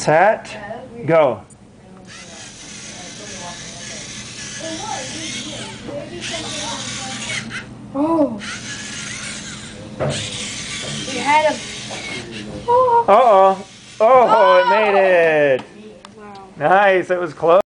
set, go. Oh. We had a... Uh-oh. Oh, it made it. Wow. Nice. It was close.